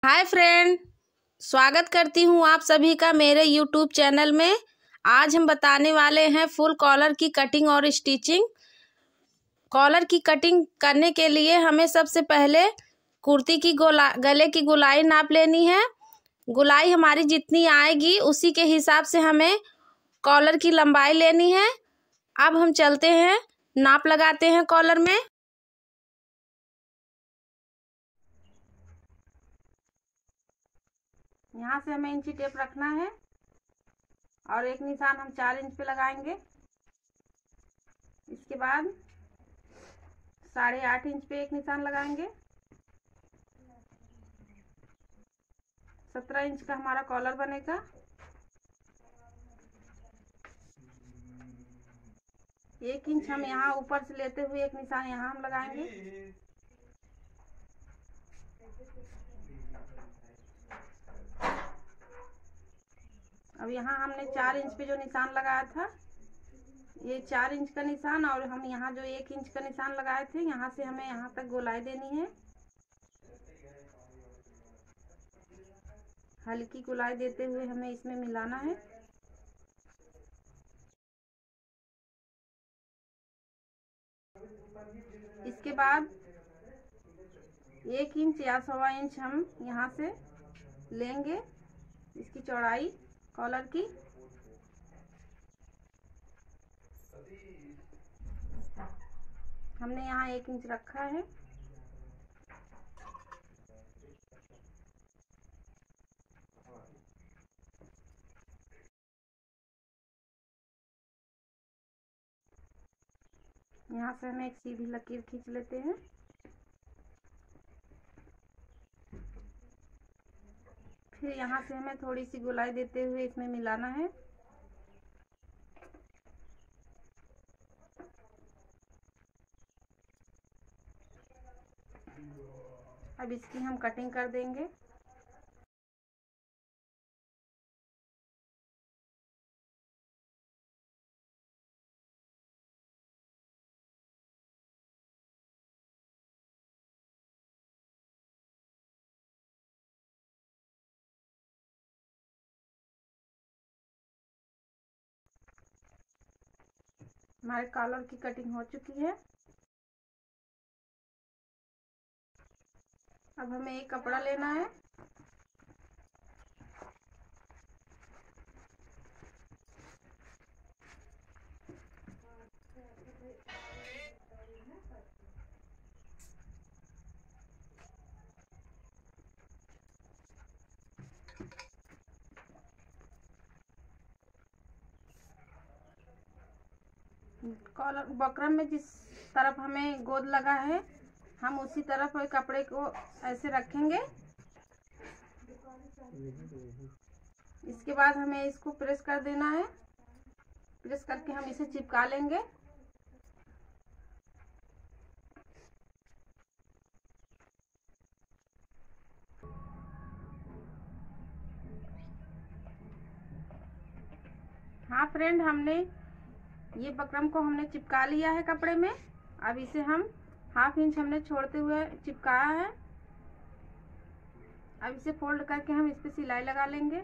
Hi friend, स्वागत करती हूँ आप सभी का मेरे यूट्यूब चैनल में। आज हम बताने वाले हैं फुल कॉलर की कटिंग और स्टिचिंग। कॉलर की कटिंग करने के लिए हमें सबसे पहले कुर्ती की गले की गोलाई नाप लेनी है। गोलाई हमारी जितनी आएगी उसी के हिसाब से हमें कॉलर की लंबाई लेनी है। अब हम चलते हैं, नाप लगाते हैं कॉलर में। यहाँ से हमें इंची टेप रखना है और एक निशान हम 4 इंच पे लगाएंगे। इसके बाद 8.5 इंच पे एक निशान लगाएंगे। 17 इंच का हमारा कॉलर बनेगा। 1 इंच हम यहाँ ऊपर से लेते हुए एक निशान यहाँ हम लगाएंगे। अब यहाँ हमने 4 इंच पे जो निशान लगाया था, ये 4 इंच का निशान, और हम यहाँ जो 1 इंच का निशान लगाए थे, यहाँ से हमें यहाँ तक गोलाई देनी है। हल्की गोलाई देते हुए हमें इसमें मिलाना है। इसके बाद 1 इंच या 1.25 इंच हम यहाँ से लेंगे इसकी चौड़ाई कॉलर की। हमने यहाँ 1 इंच रखा है। यहाँ से हमें एक सीधी लकीर खींच लेते हैं। फिर यहाँ से हमें थोड़ी सी गोलाई देते हुए इसमें मिलाना है। अब इसकी हम कटिंग कर देंगे। हमारे कॉलर की कटिंग हो चुकी है। अब हमें एक कपड़ा लेना है। कॉलर बकरम में जिस तरफ हमें गोद लगा है, हम उसी तरफ कपड़े को ऐसे रखेंगे। इसके बाद हमें इसको प्रेस कर देना है। प्रेस करके हम इसे चिपका लेंगे। हाँ फ्रेंड, हमने ये बकरम को हमने चिपका लिया है कपड़े में। अब इसे हम 1/2 इंच हमने छोड़ते हुए चिपकाया है। अब इसे फोल्ड करके हम इस पे सिलाई लगा लेंगे।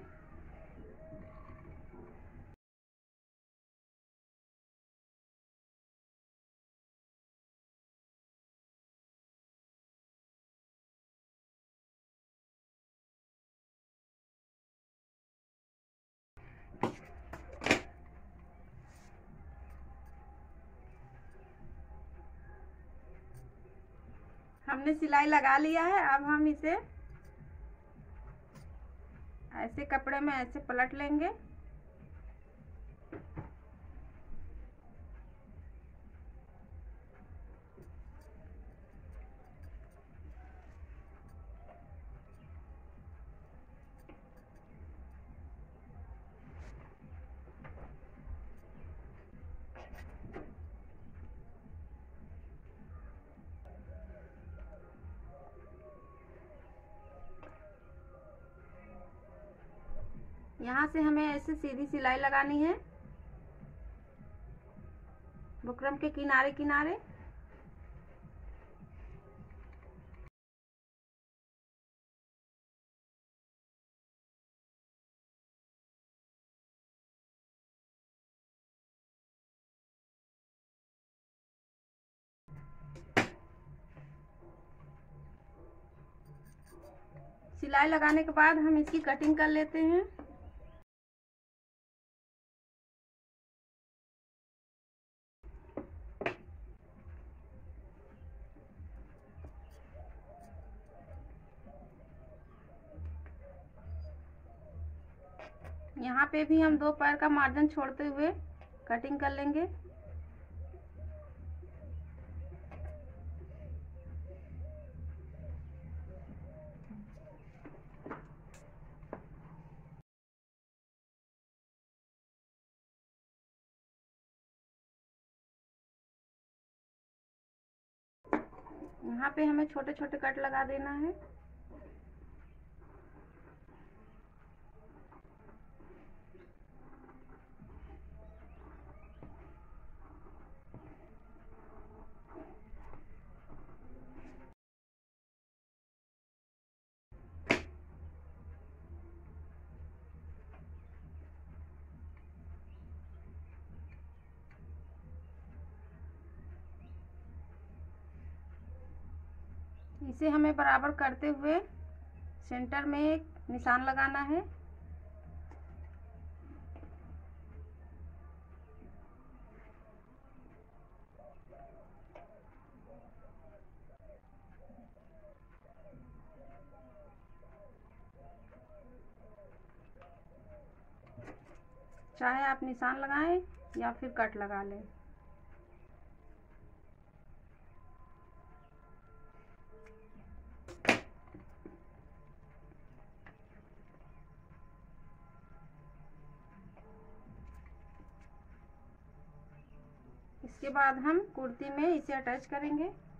हमने सिलाई लगा लिया है। अब हम इसे ऐसे कपड़े में ऐसे पलट लेंगे। यहाँ से हमें ऐसे सीधी सिलाई लगानी है बुकरम के किनारे किनारे। सिलाई लगाने के बाद हम इसकी कटिंग कर लेते हैं। यहाँ पे भी हम 2 पैर का मार्जिन छोड़ते हुए कटिंग कर लेंगे। यहाँ पे हमें छोटे छोटे कट लगा देना है। इसे हमें बराबर करते हुए सेंटर में एक निशान लगाना है। चाहे आप निशान लगाएं या फिर कट लगा लें। इसके बाद हम कुर्ती में इसे अटैच करेंगे।